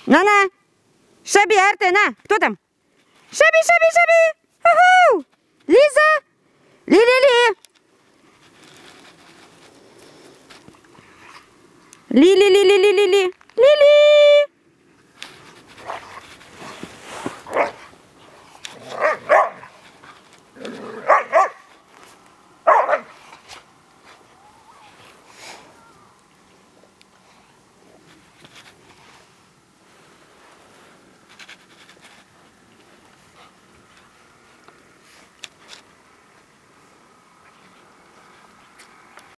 На-на! Шаби, Артем, на! Кто там? Шаби, Шаби, Шаби! Уху! Лиза! Ли-ли-ли! Ли-ли-ли-ли-ли-ли-ли! Ли-ли!